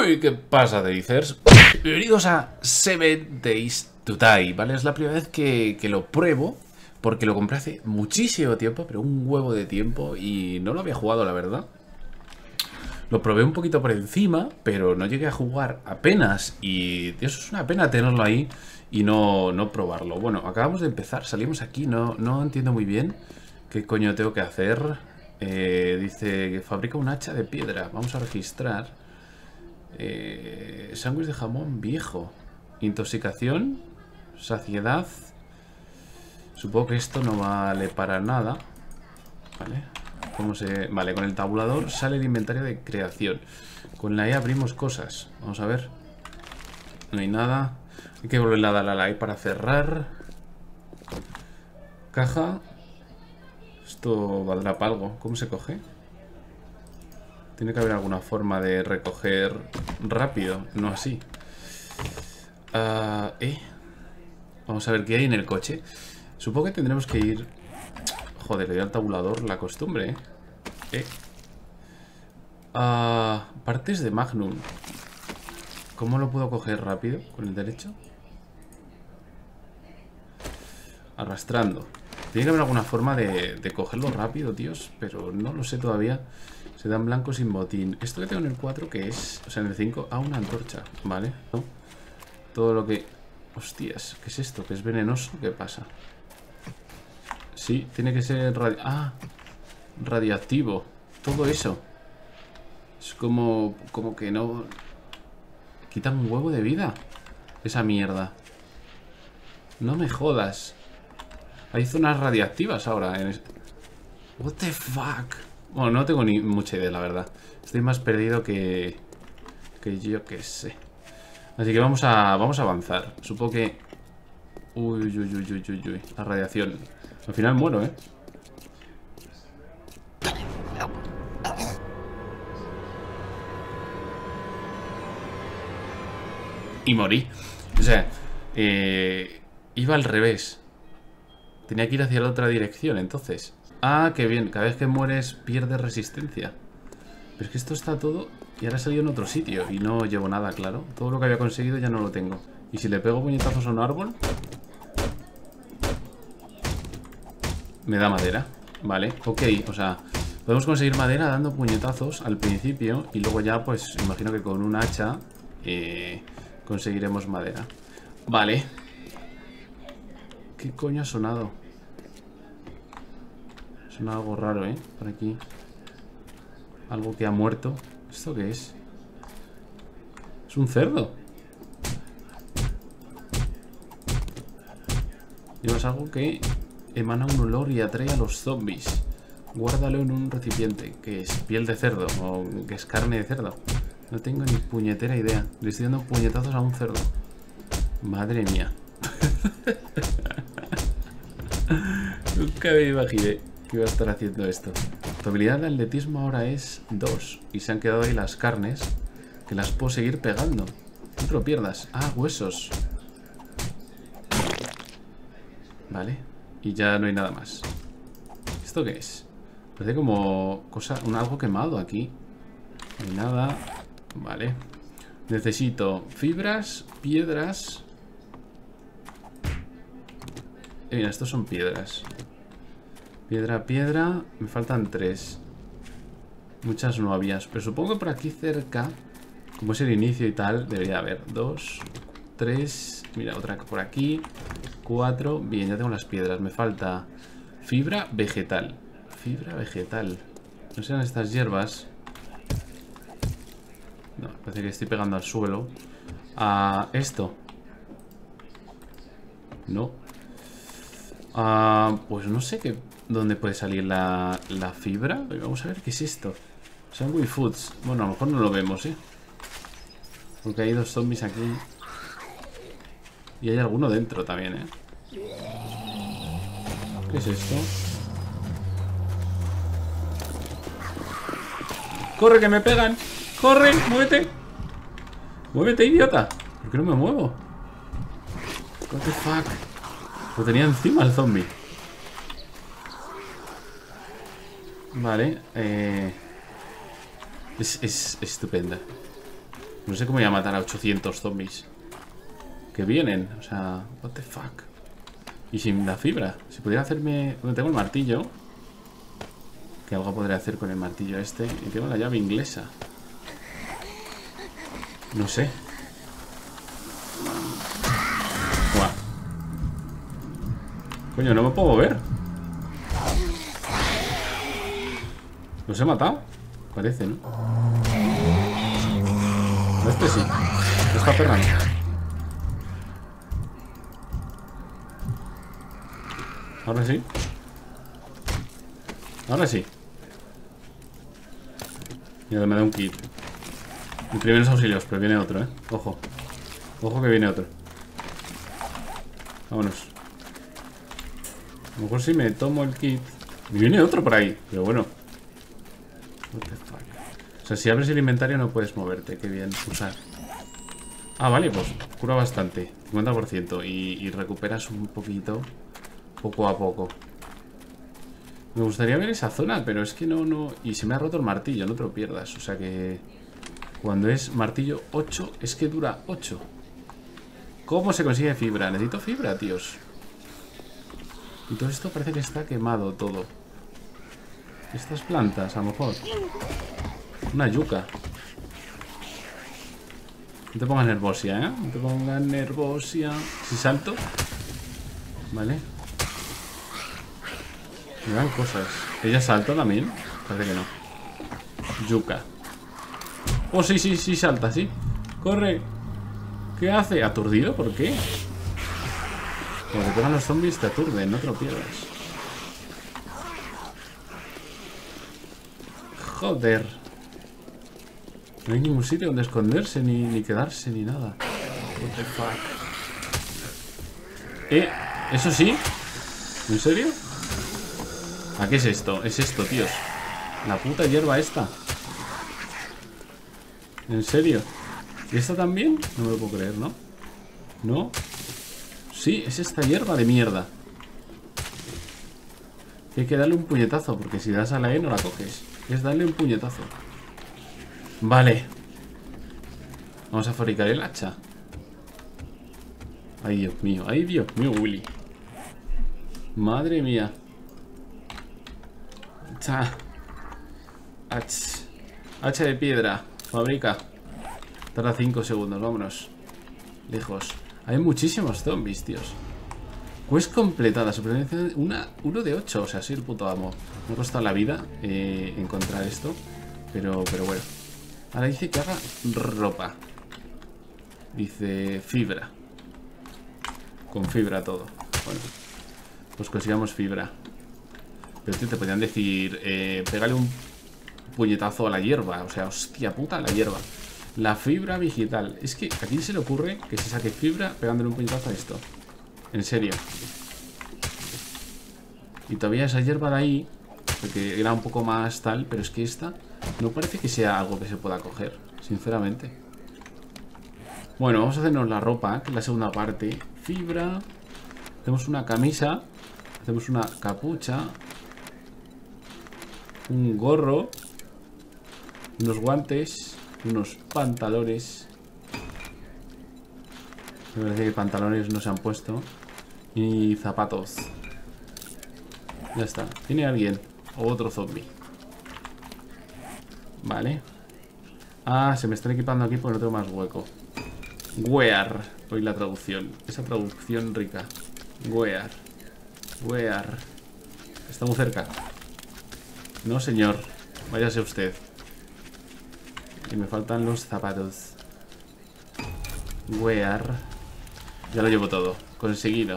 Uy, ¿qué pasa, Dacers? Bienvenidos a 7 Days to Die, ¿vale? Es la primera vez que lo pruebo, porque lo compré hace muchísimo tiempo, pero un huevo de tiempo, y no lo había jugado, la verdad. Lo probé un poquito por encima, pero no llegué a jugar apenas, y eso es una pena tenerlo ahí y no probarlo. Bueno, acabamos de empezar, salimos aquí, no entiendo muy bien qué coño tengo que hacer. Dice que fabrica un hacha de piedra, vamos a registrar. Sándwich de jamón viejo. Intoxicación. Saciedad. Supongo que esto no vale para nada. Vale. Vale, con el tabulador sale el inventario de creación. Con la E abrimos cosas. Vamos a ver. No hay nada. Hay que volverle a dar a la E para cerrar. Caja. Esto valdrá para algo. ¿Cómo se coge? Tiene que haber alguna forma de recoger rápido, no así. Vamos a ver qué hay en el coche. Supongo que tendremos que ir... Joder, le doy al tabulador, la costumbre, partes de Magnum. ¿Cómo lo puedo coger rápido? ¿Con el derecho? Arrastrando. Tiene que haber alguna forma de cogerlo rápido, tíos, pero no lo sé todavía. Se dan blancos sin botín. Esto que tengo en el 4, que es... O sea, en el 5, una antorcha, ¿vale? ¿No? Todo lo que... Hostias, ¿qué es esto? ¿Que es venenoso? ¿Qué pasa? Sí, tiene que ser... radioactivo. Todo eso. Es como que no... Quitan un huevo de vida. Esa mierda. No me jodas. Hay zonas radiactivas ahora. What the fuck. Bueno, no tengo ni mucha idea, la verdad. Estoy más perdido que yo que sé. Así que vamos a avanzar. Supongo que... Uy. La radiación. Al final muero, ¿eh? Y morí. O sea, iba al revés. Tenía que ir hacia la otra dirección, entonces. Ah, qué bien. Cada vez que mueres pierdes resistencia. Pero es que esto está todo... Y ahora he salido en otro sitio y no llevo nada, claro. Todo lo que había conseguido ya no lo tengo. Y si le pego puñetazos a un árbol... Me da madera. Vale, ok. O sea, podemos conseguir madera dando puñetazos al principio. Y luego ya, pues, imagino que con un hacha conseguiremos madera. Vale. ¿Qué coño ha sonado? Suena algo raro, ¿eh? Por aquí. Algo que ha muerto. ¿Esto qué es? Es un cerdo. Llevas algo que emana un olor y atrae a los zombies. Guárdalo en un recipiente. Que es piel de cerdo o que es carne de cerdo. No tengo ni puñetera idea. Le estoy dando puñetazos a un cerdo. Madre mía. Nunca me imaginé que iba a estar haciendo esto. Tu habilidad de atletismo ahora es 2. Y se han quedado ahí las carnes, que las puedo seguir pegando. No te lo pierdas. Ah, huesos. Vale. Y ya no hay nada más. ¿Esto qué es? Parece como algo quemado aquí. No hay nada. Vale. Necesito fibras, piedras. Mira, estos son piedras. Piedra. Me faltan 3. Muchas no había. Pero supongo que por aquí cerca, como es el inicio y tal, debería haber 2, 3. Mira, otra por aquí. 4. Bien, ya tengo las piedras. Me falta fibra vegetal. Fibra vegetal. No serán estas hierbas. No, parece que estoy pegando al suelo. Esto. No. Pues no sé dónde puede salir la fibra. Vamos a ver qué es esto. Sandwich Foods. Bueno, a lo mejor no lo vemos, porque hay 2 zombies aquí. Y hay alguno dentro también, ¿Qué es esto? ¡Corre, que me pegan! ¡Corre! ¡Muévete! ¡Muévete, idiota! ¿Por qué no me muevo? What the fuck. Lo tenía encima el zombie. Vale, es estupenda. No sé cómo voy a matar a 800 zombies que vienen. O sea, what the fuck. Y sin la fibra. Si pudiera hacerme... Bueno, tengo el martillo. Que algo podré hacer con el martillo este. Y tengo la llave inglesa. No sé. Buah. Coño, no me puedo mover. ¿Los he matado? Parece, ¿no? Este sí. Está perrando. Ahora sí. Ahora sí. Mira, me da un kit. Y primeros auxilios, pero viene otro, Ojo. Ojo que viene otro. Vámonos. A lo mejor si me tomo el kit. Y viene otro por ahí. Pero bueno. What the fuck. O sea, si abres el inventario no puedes moverte. Qué bien. Usar. Ah, vale, pues cura bastante. 50%. Y recuperas un poquito. Poco a poco. Me gustaría ver esa zona, pero es que no... Y se me ha roto el martillo, no te lo pierdas. O sea que... Cuando es martillo 8, es que dura 8. ¿Cómo se consigue fibra? Necesito fibra, tíos. Y todo esto parece que está quemado todo. Estas plantas, a lo mejor. Una yuca. No te pongas nervosia, ¿eh? No te pongas nervosia. Si salto... Vale. Me dan cosas. ¿Ella salta también? Parece que no. Yuca. Oh, sí, sí, sí, salta, sí. Corre. ¿Qué hace? ¿Aturdido? ¿Por qué? Cuando te pegan los zombies te aturden, no te lo pierdas. Joder. No hay ningún sitio donde esconderse, ni quedarse, ni nada. What the fuck. ¿Eso sí? ¿En serio? ¿A qué es esto? Es esto, tíos. La puta hierba esta. ¿En serio? ¿Y esta también? No me lo puedo creer, ¿no? ¿No? Sí, es esta hierba de mierda. Hay que darle un puñetazo, porque si das a la E no la coges. Es darle un puñetazo. Vale. Vamos a fabricar el hacha. Ay, Dios mío. Ay, Dios mío, Willy. Madre mía. Hacha de piedra. Fabrica. Tarda 5 segundos, vámonos. Lejos. Hay muchísimos zombies, tíos. Quest completada. Supervivencia 1 de 8. O sea, soy el puto amo. Me ha costado la vida encontrar esto. Pero bueno. Ahora dice que haga ropa. Dice fibra. Con fibra todo. Bueno. Pues consigamos fibra. Pero tío, te podrían decir pégale un puñetazo a la hierba. O sea, hostia puta, a la hierba. La fibra vegetal. Es que a quién se le ocurre que se saque fibra pegándole un puñetazo a esto. En serio. Y todavía esa hierba de ahí, porque era un poco más tal, pero es que esta no parece que sea algo que se pueda coger, sinceramente. Bueno, vamos a hacernos la ropa, que es la segunda parte. Fibra. Hacemos una camisa. Hacemos una capucha. Un gorro. Unos guantes. Unos pantalones. Me parece que pantalones no se han puesto. Y zapatos. Ya está. ¿Tiene alguien? O otro zombie. Vale. Ah, se me están equipando aquí porque no tengo más hueco. Wear. Hoy la traducción. Esa traducción rica. Wear. Wear. Está muy cerca. No, señor. Váyase usted. Y me faltan los zapatos. Wear. Ya lo llevo todo. Conseguido.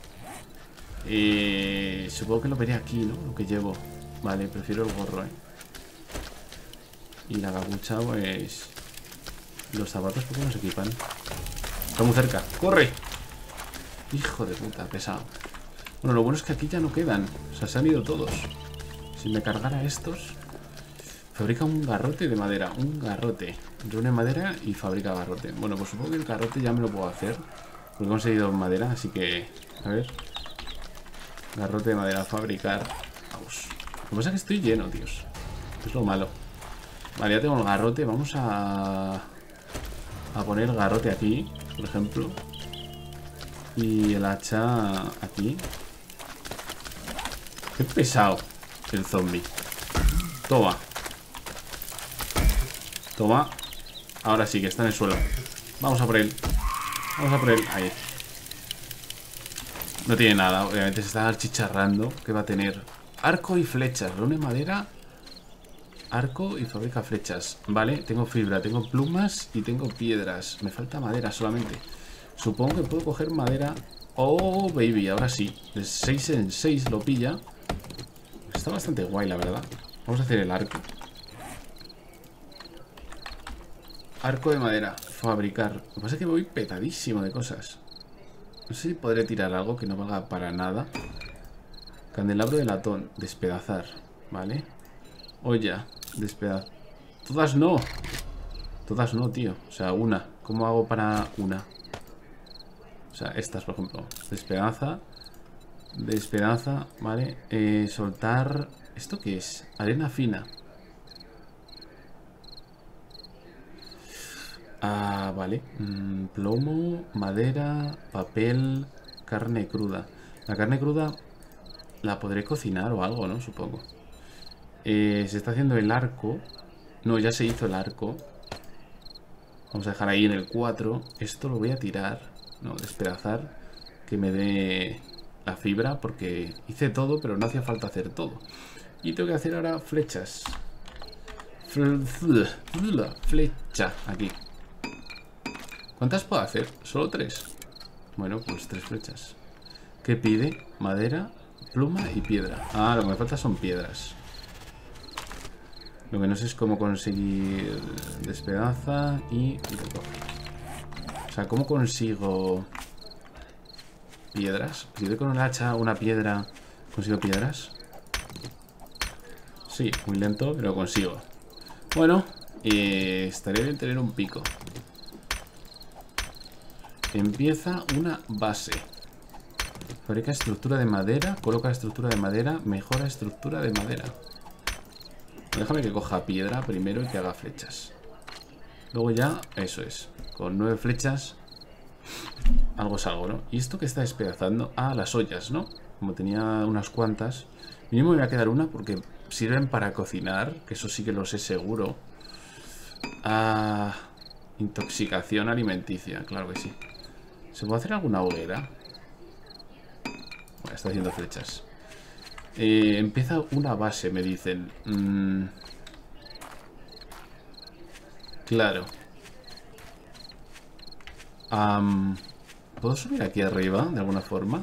Supongo que lo veré aquí, ¿no? Lo que llevo. Vale, prefiero el gorro, Y la capucha, pues... Los zapatos, ¿por qué no se equipan? Está muy cerca. ¡Corre! Hijo de puta, pesado. Bueno, lo bueno es que aquí ya no quedan. O sea, se han ido todos. Si me cargara estos... Fabrica un garrote de madera. Un garrote. Reúne madera y fabrica garrote. Bueno, pues supongo que el garrote ya me lo puedo hacer. Porque he conseguido madera, así que... A ver. Garrote de madera, fabricar. Vamos. Lo que pasa es que estoy lleno, tíos. Es lo malo. Vale, ya tengo el garrote. Vamos a a poner garrote aquí, por ejemplo. Y el hacha aquí. Qué pesado el zombie. Toma. Toma. Ahora sí que está en el suelo. Vamos a por él. Vamos a por él. Ahí. No tiene nada. Obviamente se está achicharrando. ¿Qué va a tener? Arco y flechas. Reúne madera. Arco y fabrica flechas. Vale, tengo fibra, tengo plumas y tengo piedras. Me falta madera solamente. Supongo que puedo coger madera. Oh, baby, ahora sí. De 6 en 6 lo pilla. Está bastante guay, la verdad. Vamos a hacer el arco. Arco de madera. Fabricar. Lo que pasa es que voy petadísimo de cosas. No sé si podré tirar algo que no valga para nada. Candelabro de latón. Despedazar. Vale. Olla. Despedazar. Todas no. Todas no, tío. O sea, una. ¿Cómo hago para una? O sea, estas, por ejemplo. Despedaza. Despedaza. Vale. Soltar. ¿Esto qué es? Arena fina. Ah, vale. Plomo, madera, papel, carne cruda. La carne cruda la podré cocinar o algo, ¿no? Supongo. Se está haciendo el arco. No, ya se hizo el arco. Vamos a dejar ahí en el 4. Esto lo voy a tirar. No, despedazar. Que me dé la fibra, porque hice todo, pero no hacía falta hacer todo. Y tengo que hacer ahora flechas. Flecha, aquí. ¿Cuántas puedo hacer? ¿Solo 3? Bueno, pues 3 flechas. ¿Qué pide? Madera, pluma y piedra. Ah, lo que me falta son piedras. Lo que no sé es cómo conseguir despedaza y recoge. O sea, ¿cómo consigo piedras? Si doy con un hacha una piedra, ¿consigo piedras? Sí, muy lento, pero lo consigo. Bueno, estaría bien tener un pico. Empieza una base. Fabrica estructura de madera. Coloca estructura de madera. Mejora estructura de madera. Déjame que coja piedra primero y que haga flechas. Luego ya, eso es. Con 9 flechas algo es algo, ¿no? ¿Y esto que está despedazando? Ah, las ollas, ¿no? Como tenía unas cuantas. Mínimo me voy a quedar una porque sirven para cocinar. Que eso sí que lo sé seguro. Ah, intoxicación alimenticia, claro que sí. ¿Se puede hacer alguna hoguera? Bueno, está haciendo flechas. Empieza una base, me dicen. Claro. ¿Puedo subir aquí arriba de alguna forma?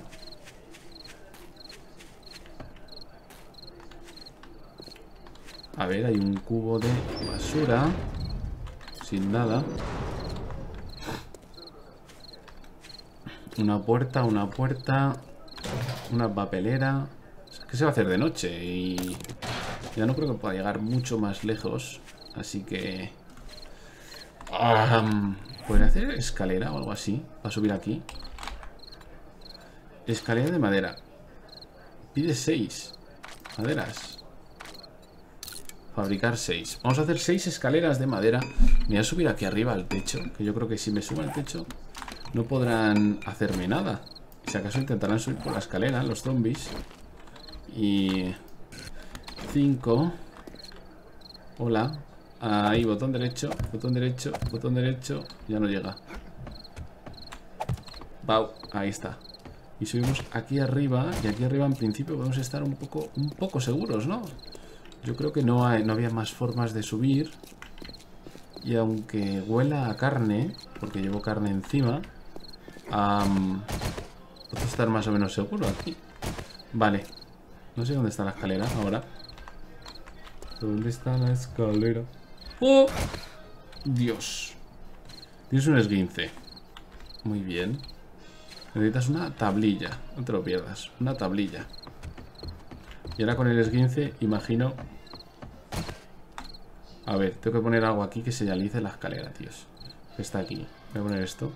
A ver, hay un cubo de basura. Sin nada. Una puerta, una puerta. Una papelera. Es que se va a hacer de noche y ya no creo que pueda llegar mucho más lejos. Así que... ¿podría hacer escalera o algo así? Para subir aquí. Escalera de madera. Pide 6 maderas. Fabricar 6. Vamos a hacer 6 escaleras de madera. Me voy a subir aquí arriba al techo. Que yo creo que si me subo al techo no podrán hacerme nada. Si acaso intentarán subir por la escalera los zombies. Y... 5. Hola. Ahí, botón derecho, botón derecho, botón derecho. Ya no llega. Wow, ahí está. Y subimos aquí arriba. Y aquí arriba en principio podemos estar un poco seguros, ¿no? Yo creo que no había más formas de subir. Y aunque huela a carne, porque llevo carne encima, puedo estar más o menos seguro aquí. Vale. No sé dónde está la escalera ahora. ¿Dónde está la escalera? ¡Oh! Dios. Tienes un esguince. Muy bien. Necesitas una tablilla. No te lo pierdas. Una tablilla. Y ahora con el esguince, imagino... A ver, tengo que poner algo aquí que señalice la escalera, tíos. Que está aquí. Voy a poner esto.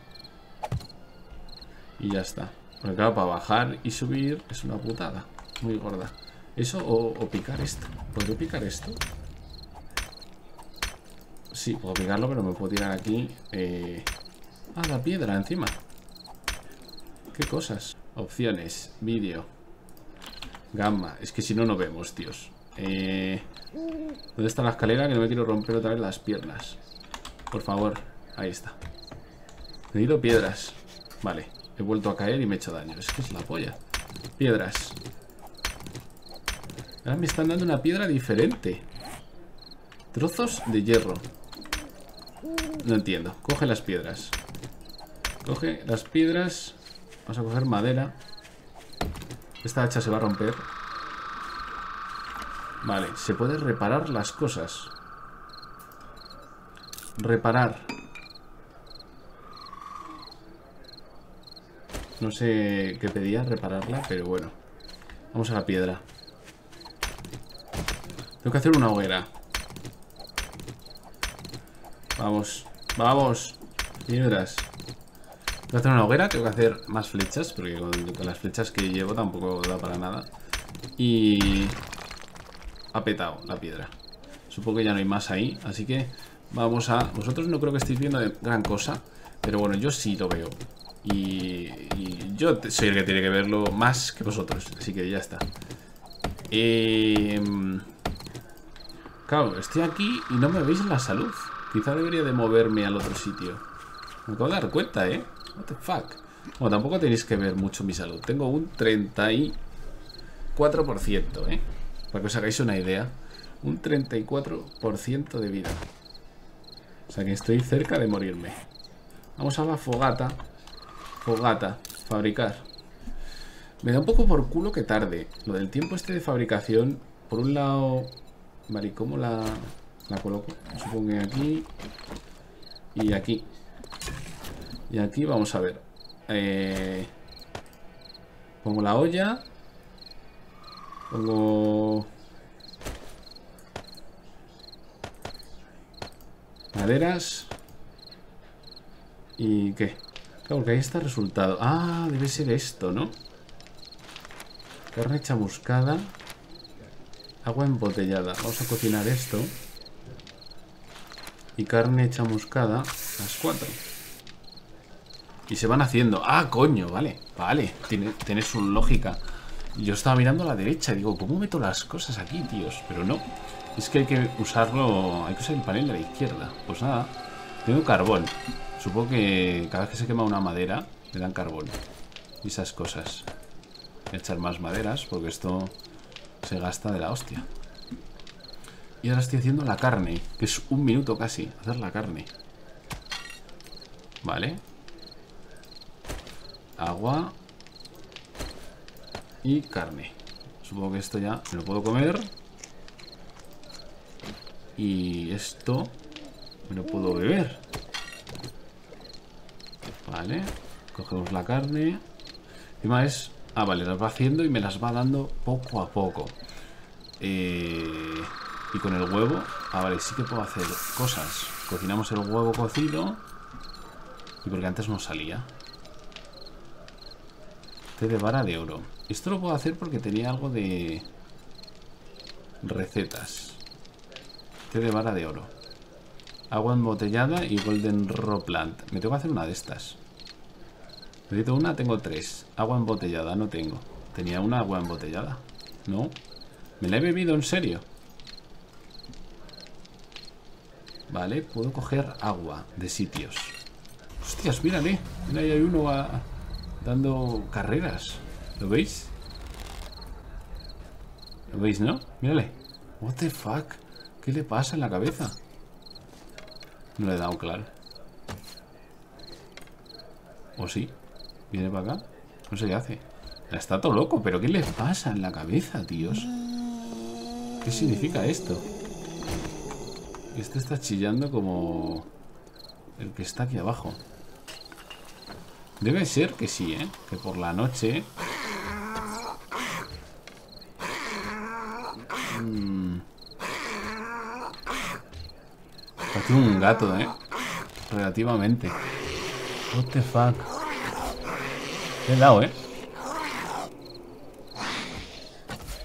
Y ya está. Porque claro, para bajar y subir es una putada. Muy gorda. Eso o picar esto. ¿Podría picar esto? Sí, puedo picarlo, pero me puedo tirar aquí. Ah, la piedra encima. ¿Qué cosas? Opciones, vídeo, gamma. Es que si no, no vemos, tíos. ¿Dónde está la escalera? Que no me quiero romper otra vez las piernas. Por favor, ahí está. Necesito piedras. Vale, he vuelto a caer y me he hecho daño. Es que es la polla. Piedras. Ahora me están dando una piedra diferente. Trozos de hierro. No entiendo. Coge las piedras. Coge las piedras. Vamos a coger madera. Esta hacha se va a romper. Vale, se puede reparar las cosas. Reparar. No sé qué pedía, repararla, pero bueno. Vamos a la piedra. Tengo que hacer una hoguera. Vamos, vamos. Piedras. Tengo que hacer una hoguera, tengo que hacer más flechas, porque con las flechas que llevo tampoco da para nada. Y ha petado la piedra. Supongo que ya no hay más ahí, así que vamos a... Vosotros no creo que estéis viendo gran cosa, pero bueno, yo sí lo veo. Y yo soy el que tiene que verlo más que vosotros, así que ya está. Claro, estoy aquí y no me veis la salud. Quizá debería de moverme al otro sitio. Me acabo de dar cuenta, ¿eh? What the fuck. Bueno, tampoco tenéis que ver mucho mi salud. Tengo un 34%, ¿eh? Para que os hagáis una idea. Un 34% de vida. O sea que estoy cerca de morirme. Vamos a la fogata. Fogata. Fabricar. Me da un poco por culo que tarde. Lo del tiempo este de fabricación. Por un lado... Vale, ¿y cómo la coloco? Supongo que aquí. Y aquí. Y aquí vamos a ver. Pongo la olla. Pongo... maderas. ¿Y qué? Claro, que ahí está el resultado. Ah, debe ser esto, ¿no? Carne chamuscada. Agua embotellada. Vamos a cocinar esto. Y carne chamuscada. Las 4. Y se van haciendo. Ah, coño, vale. Vale, tiene su lógica. Yo estaba mirando a la derecha. Digo, ¿cómo meto las cosas aquí, tíos? Pero no. Es que hay que usarlo. Hay que usar el panel de la izquierda. Pues nada. Tengo carbón. Supongo que cada vez que se quema una madera le dan carbón. Y esas cosas. Voy a echar más maderas porque esto se gasta de la hostia. Y ahora estoy haciendo la carne, que es 1 minuto casi hacer la carne. Vale. Agua. Y carne. Supongo que esto ya me lo puedo comer. Y esto me lo puedo beber. Vale. Cogemos la carne. Encima es... Ah, vale, las va haciendo y me las va dando poco a poco. Y con el huevo... Ah, vale, sí que puedo hacer cosas. Cocinamos el huevo cocido. Y porque antes no salía. Té de vara de oro. Esto lo puedo hacer porque tenía algo de... recetas. Té de vara de oro. Agua embotellada y golden raw plant. Me tengo que hacer una de estas. Necesito una, tengo 3. Agua embotellada, no tengo. Tenía una agua embotellada. No. ¿Me la he bebido en serio? Vale, puedo coger agua de sitios. Hostias, mírale. Mira, ahí hay uno dando carreras. ¿Lo veis? ¿Lo veis, no? Mírale. What the fuck. ¿Qué le pasa en la cabeza? No le he dado claro. ¿O sí? ¿Viene para acá? No sé qué hace. Está todo loco, pero ¿qué le pasa en la cabeza, tíos? ¿Qué significa esto? Este está chillando como... el que está aquí abajo. Debe ser que sí, ¿eh? Que por la noche... Parece un gato, ¿eh? Relativamente. What the fuck. Le he dado, ¿eh?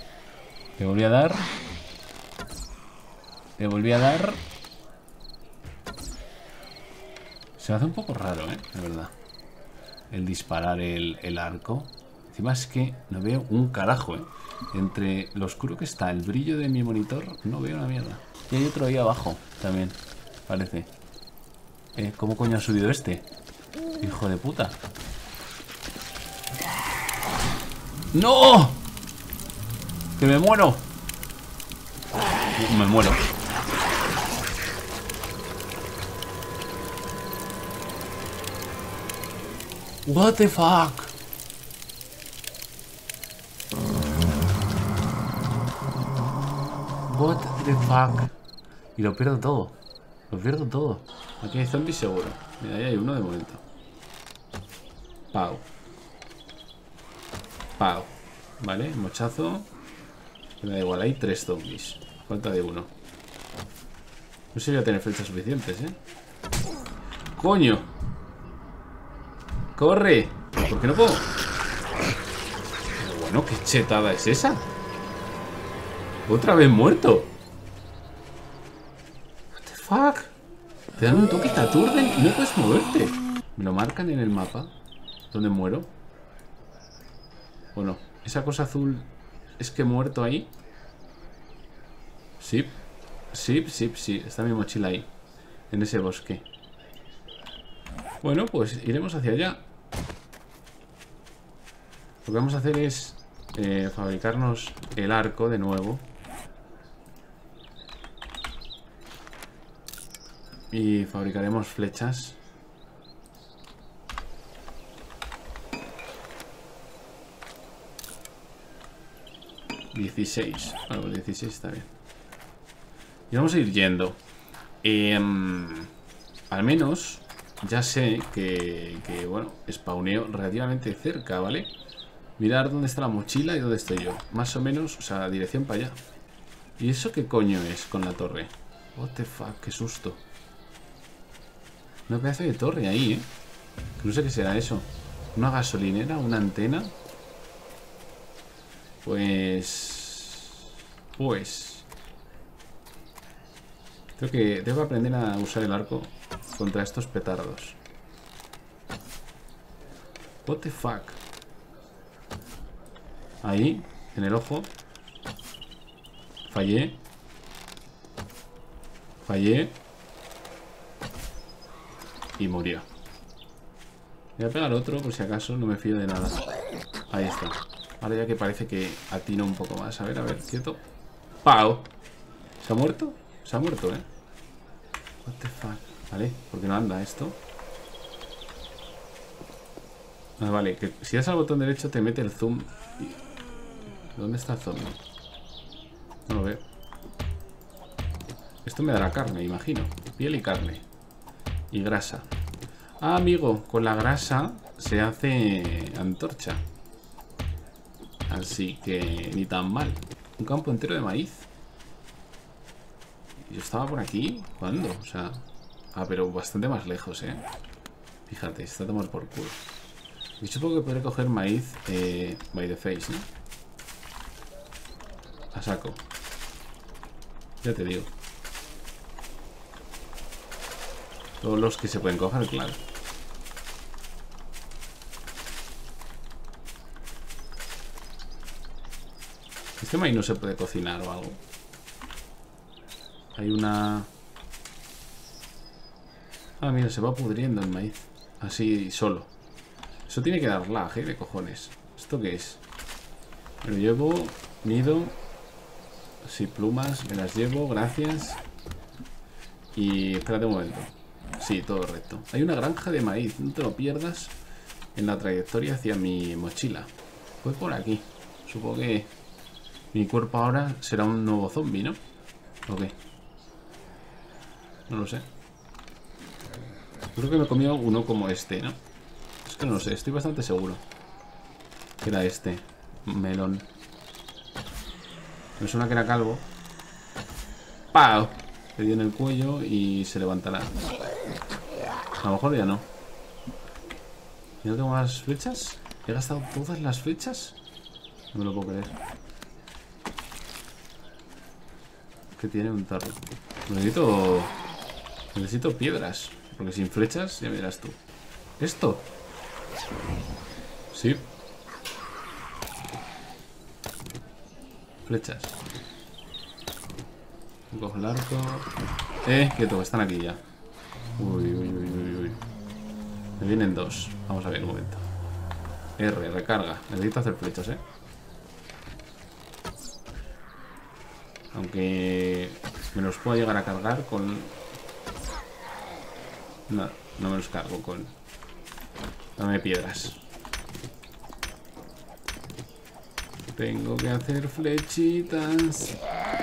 Le volví a dar. Le volví a dar. Se me hace un poco raro, de verdad. El disparar el arco. Encima es que no veo un carajo, Entre lo oscuro que está el brillo de mi monitor, no veo una mierda. Y hay otro ahí abajo también, parece. ¿Cómo coño ha subido este? Hijo de puta. ¡No! ¡Que me muero! Me muero. What the fuck? What the fuck? Y lo pierdo todo. Lo pierdo todo. Aquí hay zombies seguro. Mira, ahí hay uno de momento. Pau. Pau. Vale, mochazo. Me da igual, hay 3 zombies. Falta de uno. No sé si voy a tener flechas suficientes, ¡Coño! ¡Corre! ¿Por qué no puedo? Pero bueno, ¿qué chetada es esa? Otra vez muerto. What the fuck? Te dan un toque, te aturden y no puedes moverte. Me lo marcan en el mapa. ¿Dónde muero? Bueno, esa cosa azul es que he muerto ahí. Sí. Sí. Está mi mochila ahí. En ese bosque. Bueno, pues iremos hacia allá. Lo que vamos a hacer es fabricarnos el arco de nuevo. Y fabricaremos flechas. $16. Bueno, 16 está bien. Y vamos a ir yendo. Al menos ya sé que bueno, spawneo relativamente cerca, ¿vale? Mirar dónde está la mochila y dónde estoy yo. Más o menos, o sea, dirección para allá. ¿Y eso qué coño es con la torre? What the fuck, qué susto. Una pedazo de torre ahí, No sé qué será eso. Una gasolinera, una antena. Pues creo que tengo que aprender a usar el arco contra estos petardos. What the fuck. Ahí, en el ojo. Fallé. Y murió. Voy a pegar otro por si acaso, no me fío de nada. Ahí está. Ahora ya que parece que atino un poco más. A ver, quieto. ¡Pau! ¿Se ha muerto? Se ha muerto, What the fuck. Vale, ¿por qué no anda esto? Ah, vale, que si das al botón derecho te mete el zoom. ¿Dónde está el zoom? No lo veo. Esto me dará carne, imagino. Piel y carne. Y grasa. Ah, amigo, con la grasa se hace antorcha. Así que ni tan mal. Un campo entero de maíz. Yo estaba por aquí. ¿Cuándo? O sea... Ah, pero bastante más lejos, Fíjate, está a tomar por culo. Yo supongo que podré coger maíz by the face, ¿no? A saco. Ya te digo. Todos los que se pueden coger, claro. Este maíz no se puede cocinar o algo. Hay una... Ah, mira, se va pudriendo el maíz. Así, solo. Eso tiene que dar lag, de cojones. ¿Esto qué es? Me lo llevo, nido. Sí, plumas, me las llevo, gracias. Y espérate un momento. Sí, todo recto. Hay una granja de maíz, no te lo pierdas en la trayectoria hacia mi mochila. Voy por aquí. Supongo que mi cuerpo ahora será un nuevo zombie, ¿no? ¿O qué? No lo sé. Creo que me he comido uno como este, ¿no? Es que no lo sé, estoy bastante seguro que era este melón. Me suena que era calvo. ¡Pau! Le dio en el cuello y se levantará. A lo mejor ya no. ¿Y no tengo más flechas? ¿He gastado todas las flechas? No me lo puedo creer. Que tiene un tarro. Necesito piedras. Porque sin flechas, ya me dirás tú. ¿Esto? Sí. Flechas. Cojo el arco. Quieto, están aquí ya. Uy, uy, uy, uy, uy. Me vienen dos. Vamos a ver un momento. R, recarga. Necesito hacer flechas, Aunque me los puedo llegar a cargar con... No, no me los cargo con... Dame piedras. Tengo que hacer flechitas.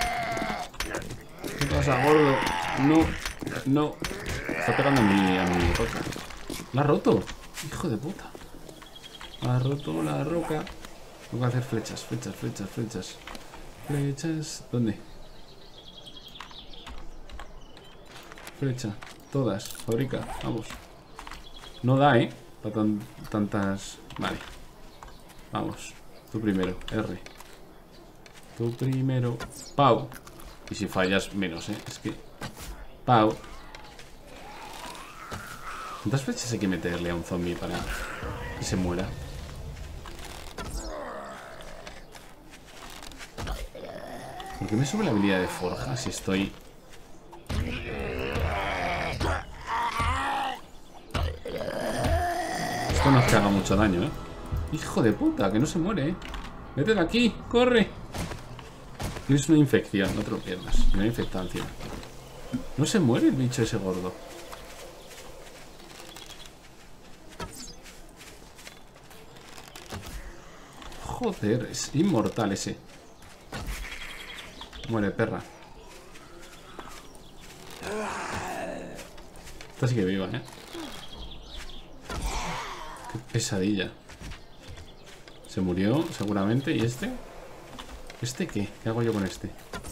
¿Qué pasa, gordo? No, no. Está pegando a mi roca. La ha roto. Hijo de puta. Ha roto la roca. Tengo que hacer flechas, flechas, flechas, flechas. Flechas. ¿Dónde? Flecha. Todas. Fabrica. Vamos. No da, para tantas... Vale. Vamos. Tú primero. R. Tú primero. Pau. Y si fallas, menos, Es que... Pau. ¿Cuántas flechas hay que meterle a un zombie para que se muera? ¿Por qué me sube la habilidad de forja si estoy...? Esto no es que haga mucho daño, Hijo de puta, que no se muere, Vete de aquí, corre. Tienes una infección, no te lo pierdas. Me ha infectado encima. No se muere el bicho ese gordo. Joder, es inmortal ese. Muere, perra. Esta sí que viva, Qué pesadilla. Se murió, seguramente. ¿Y este? ¿Este qué? ¿Qué hago yo con este?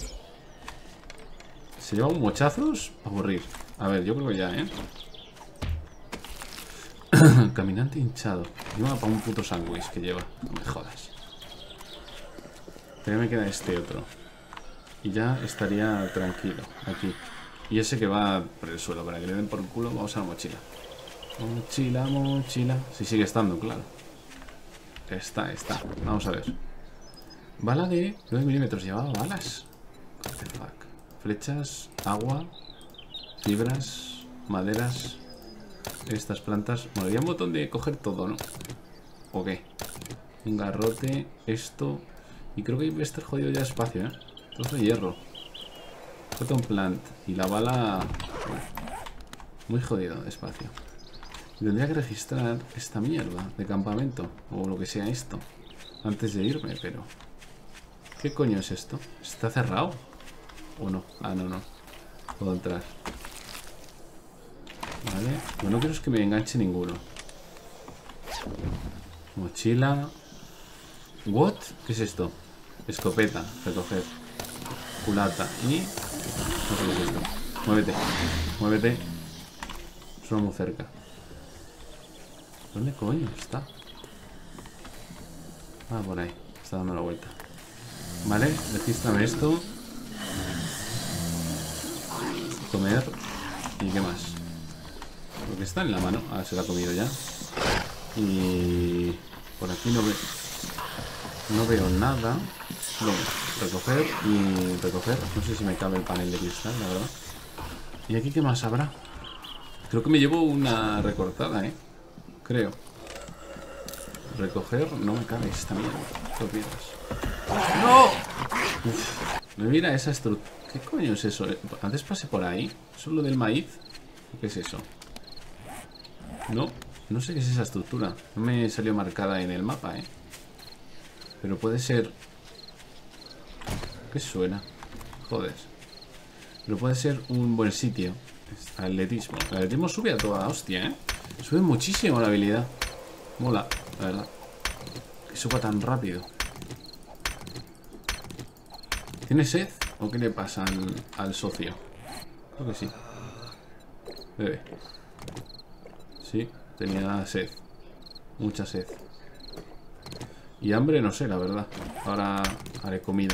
Se lleva un mochazos a aburrir. A ver, yo creo que ya, Caminante hinchado. Lleva para un puto sándwich que lleva. No me jodas. Todavía me queda este otro. Y ya estaría tranquilo aquí. Y ese que va por el suelo. Para que le den por el culo, vamos a la mochila. Mochila, mochila. Si sigue estando, claro. Está. Vamos a ver. Bala de 9 milímetros. Llevaba balas. What the fuck. Flechas, agua, fibras, maderas. Estas plantas. Bueno, había un botón de coger todo, ¿no? ¿O qué? Un garrote, esto. Y creo que voy a estar jodido ya espacio, Trozo de hierro. Cotton plant. Y la bala... Muy jodido espacio. Tendría que registrar esta mierda de campamento. O lo que sea esto. Antes de irme, pero... ¿Qué coño es esto? ¿Está cerrado? ¿O no? Ah, no. Puedo entrar. Vale. Lo que no quiero es que me enganche ninguno. Mochila. ¿What? ¿Qué es esto? Escopeta. Recoger. Culata. Y... No sé qué es esto. Muévete. Muévete. Suena muy cerca. ¿Dónde coño está? Ah, por ahí. Está dando la vuelta. Vale, regístrame esto. Comer. ¿Y qué más? Lo que está en la mano. Ah, se la ha comido ya. Y... Por aquí no veo nada. No, recoger y recoger. No sé si me cabe el panel de cristal, la verdad. ¿Y aquí qué más habrá? Creo que me llevo una recortada, Creo. Recoger, no me cabe esta mierda. ¿Qué piensas? ¡No! Uf, me mira esa estructura. ¿Qué coño es eso? Antes pasé por ahí. ¿Eso es lo del maíz? ¿Qué es eso? No sé qué es esa estructura. No me salió marcada en el mapa, Pero puede ser... ¿Qué suena? Joder. Pero puede ser un buen sitio. Atletismo. El atletismo sube a toda hostia, Sube muchísimo la habilidad. Mola, la verdad. Que suba tan rápido. ¿Tiene sed? ¿O qué le pasa al socio? Creo que sí. Bebe. Sí, tenía sed. Mucha sed. Y hambre no sé, la verdad. Ahora haré comida.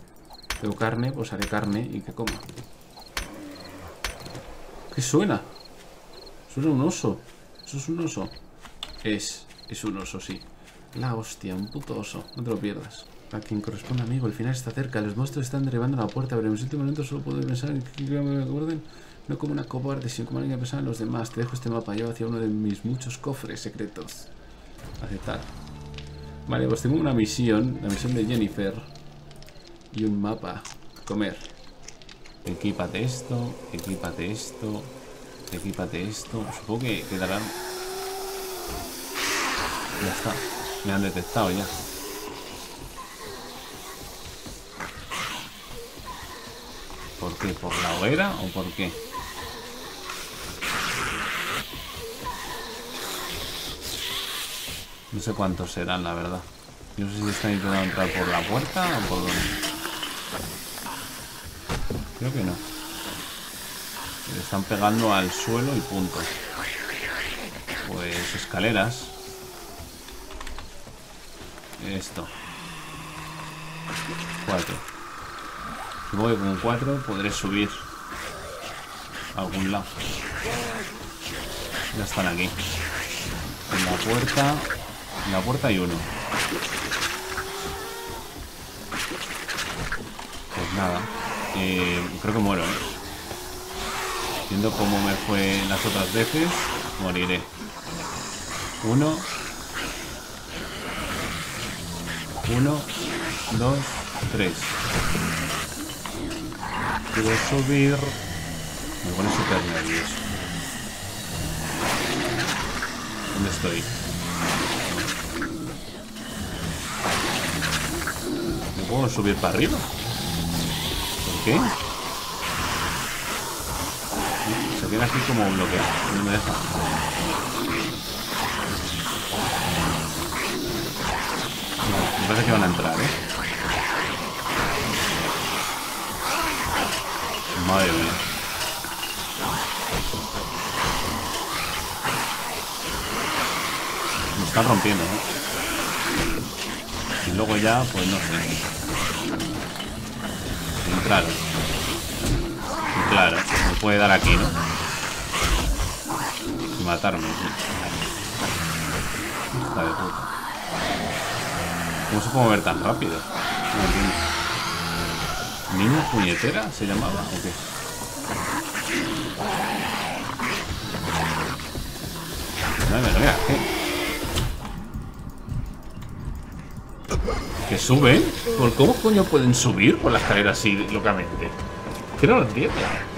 Tengo carne, pues haré carne y que coma. ¿Qué suena? Eso era un oso. Eso es un oso. Es un oso, sí. La hostia, un puto oso. No te lo pierdas. A quien corresponde, amigo. El final está cerca. Los monstruos están derribando la puerta. Pero en este momento solo puedo pensar en que me acuerden. No como una cobarde, sino como alguien que pensaba en los demás. Te dejo este mapa. Yo hacia uno de mis muchos cofres secretos. Aceptar. Vale, pues tengo una misión. La misión de Jennifer. Y un mapa. Comer. Equípate esto. Equípate esto. Equípate esto. Supongo que quedarán. Ya está. Me han detectado ya. ¿Por qué? ¿Por la hoguera o por qué? No sé cuántos serán, la verdad. Yo no sé si están intentando entrar por la puerta o por dónde. Creo que no. Le están pegando al suelo y punto. Pues escaleras. Esto. 4. Supongo que con 4 podré subir a algún lado. Ya están aquí. En la puerta. En la puerta hay uno. Pues nada. Creo que muero, Viendo cómo me fue las otras veces, moriré. 1, 2, 3. Quiero subir. Me pone súper nervioso. ¿Dónde estoy? ¿Me puedo subir para arriba? ¿Por qué? Se queda aquí como bloqueado. No me deja. Me parece que van a entrar, Madre mía. Me están rompiendo, Y luego ya, pues no sé. Entraron. Y claro, me puede dar aquí, ¿no? Y matarme, Hija de puta. ¿Cómo se puede mover tan rápido? No entiendo. ¿Niña puñetera se llamaba o qué? Mira, ¿Que suben? ¿Por cómo coño pueden subir por la escalera así locamente? Que no lo entiendo.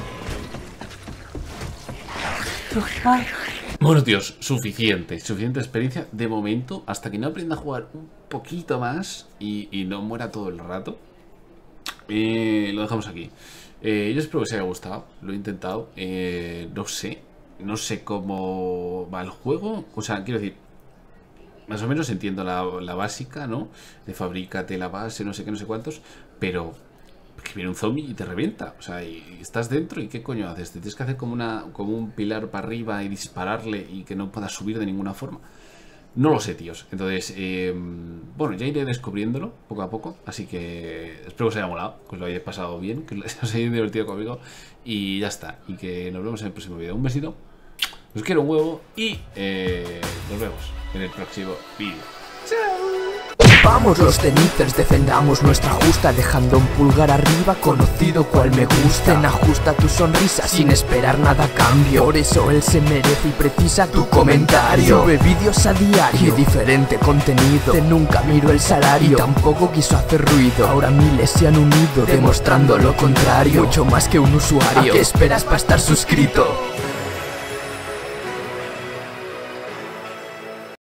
Bueno, tíos, suficiente experiencia de momento, hasta que no aprenda a jugar un poquito más y no muera todo el rato. Lo dejamos aquí. Yo espero que os haya gustado. Lo he intentado. No sé cómo va el juego. O sea, quiero decir, más o menos entiendo la básica, ¿no? De fabrícate la base, no sé qué, no sé cuántos. Pero que viene un zombie y te revienta. O sea, y estás dentro y ¿qué coño haces? Te tienes que hacer como un pilar para arriba y dispararle y que no puedas subir de ninguna forma. No lo sé, tíos. Entonces, bueno, ya iré descubriéndolo poco a poco. Así que espero que os haya molado, que os lo hayáis pasado bien, que os hayáis divertido conmigo. Y ya está. Y que nos vemos en el próximo vídeo. Un besito. Os quiero un huevo y nos vemos en el próximo vídeo. ¡Chao! Vamos los cenizers, defendamos nuestra justa, dejando un pulgar arriba, conocido cual me gusta. Ten ajusta tu sonrisa sin esperar nada a cambio. Por eso él se merece y precisa tu comentario. Sube vídeos a diario y diferente contenido. Te nunca miro el salario y tampoco quiso hacer ruido. Ahora miles se han unido, demostrando lo contrario. Mucho más que un usuario. ¿A qué esperas para estar suscrito?